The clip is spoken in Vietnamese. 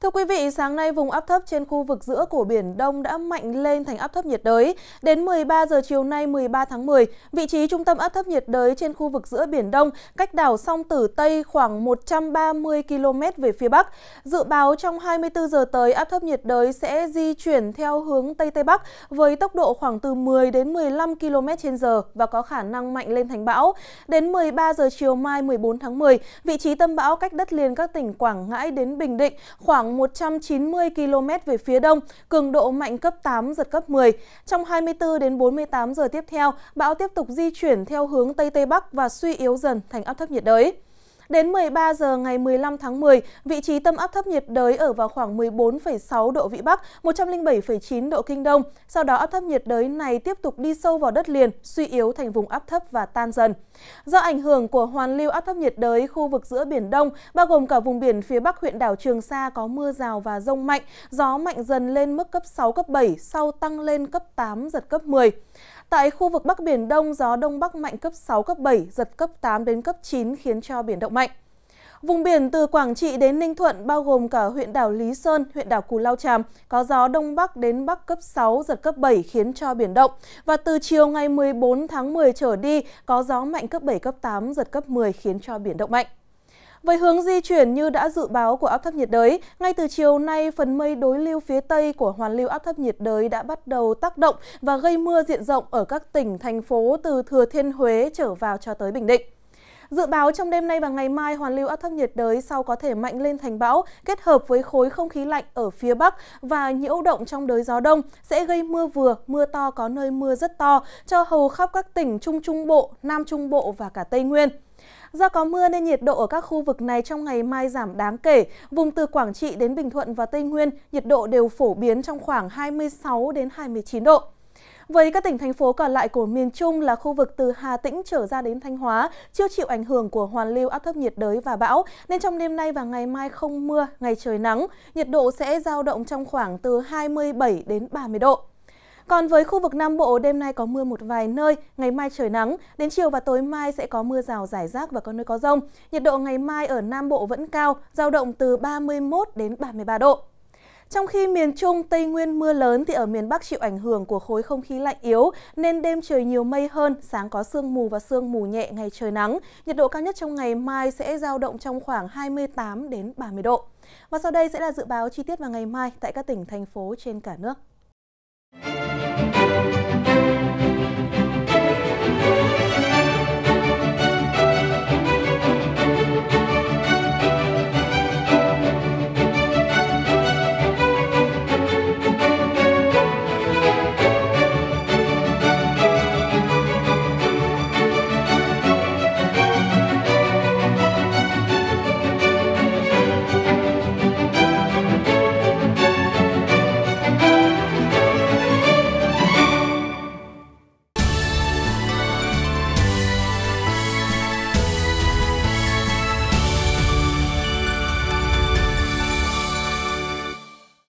Thưa quý vị, sáng nay vùng áp thấp trên khu vực giữa của Biển Đông đã mạnh lên thành áp thấp nhiệt đới. Đến 13 giờ chiều nay 13 tháng 10, vị trí trung tâm áp thấp nhiệt đới trên khu vực giữa Biển Đông cách đảo Song Tử Tây khoảng 130 km về phía Bắc. Dự báo trong 24 giờ tới, áp thấp nhiệt đới sẽ di chuyển theo hướng Tây Tây Bắc với tốc độ khoảng từ 10 đến 15 km/h và có khả năng mạnh lên thành bão. Đến 13 giờ chiều mai 14 tháng 10, vị trí tâm bão cách đất liền các tỉnh Quảng Ngãi đến Bình Định khoảng 190 km về phía đông, cường độ mạnh cấp 8, giật cấp 10. Trong 24 đến 48 giờ tiếp theo, bão tiếp tục di chuyển theo hướng Tây Tây Bắc và suy yếu dần thành áp thấp nhiệt đới. Đến 13 giờ ngày 15 tháng 10, vị trí tâm áp thấp nhiệt đới ở vào khoảng 14,6 độ Vĩ Bắc, 107,9 độ Kinh Đông. Sau đó áp thấp nhiệt đới này tiếp tục đi sâu vào đất liền, suy yếu thành vùng áp thấp và tan dần. Do ảnh hưởng của hoàn lưu áp thấp nhiệt đới, khu vực giữa Biển Đông, bao gồm cả vùng biển phía Bắc huyện đảo Trường Sa có mưa rào và dông mạnh, gió mạnh dần lên mức cấp 6, cấp 7, sau tăng lên cấp 8, giật cấp 10. Tại khu vực Bắc Biển Đông, gió Đông Bắc mạnh cấp 6, cấp 7, giật cấp 8 đến cấp 9 khiến cho biển động mạnh. Vùng biển từ Quảng Trị đến Ninh Thuận bao gồm cả huyện đảo Lý Sơn, huyện đảo Cù Lao Chàm có gió Đông Bắc đến Bắc cấp 6, giật cấp 7 khiến cho biển động. Và từ chiều ngày 14 tháng 10 trở đi có gió mạnh cấp 7, cấp 8, giật cấp 10 khiến cho biển động mạnh. Với hướng di chuyển như đã dự báo của áp thấp nhiệt đới, ngay từ chiều nay, phần mây đối lưu phía Tây của hoàn lưu áp thấp nhiệt đới đã bắt đầu tác động và gây mưa diện rộng ở các tỉnh, thành phố từ Thừa Thiên Huế trở vào cho tới Bình Định. Dự báo trong đêm nay và ngày mai, hoàn lưu áp thấp nhiệt đới sau có thể mạnh lên thành bão kết hợp với khối không khí lạnh ở phía Bắc và nhiễu động trong đới gió Đông sẽ gây mưa vừa, mưa to, có nơi mưa rất to cho hầu khắp các tỉnh Trung Trung Bộ, Nam Trung Bộ và cả Tây Nguyên. Do có mưa nên nhiệt độ ở các khu vực này trong ngày mai giảm đáng kể. Vùng từ Quảng Trị đến Bình Thuận và Tây Nguyên, nhiệt độ đều phổ biến trong khoảng 26 đến 29 độ. Với các tỉnh, thành phố còn lại của miền Trung là khu vực từ Hà Tĩnh trở ra đến Thanh Hóa, chưa chịu ảnh hưởng của hoàn lưu áp thấp nhiệt đới và bão, nên trong đêm nay và ngày mai không mưa, ngày trời nắng, nhiệt độ sẽ dao động trong khoảng từ 27 đến 30 độ. Còn với khu vực Nam Bộ, đêm nay có mưa một vài nơi, ngày mai trời nắng, đến chiều và tối mai sẽ có mưa rào rải rác và có nơi có dông. Nhiệt độ ngày mai ở Nam Bộ vẫn cao, dao động từ 31 đến 33 độ. Trong khi miền Trung, Tây Nguyên mưa lớn thì ở miền Bắc chịu ảnh hưởng của khối không khí lạnh yếu nên đêm trời nhiều mây hơn, sáng có sương mù và sương mù nhẹ, ngày trời nắng. Nhiệt độ cao nhất trong ngày mai sẽ dao động trong khoảng 28 đến 30 độ. Và sau đây sẽ là dự báo chi tiết vào ngày mai tại các tỉnh, thành phố trên cả nước.